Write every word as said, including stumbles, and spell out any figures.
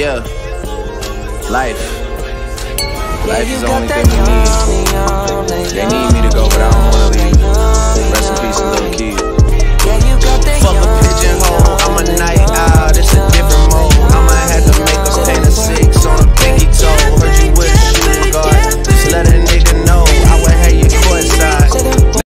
Yeah, life. Life is the only thing we need. They need me to go, but I don't wanna leave. Rest in peace, little kid.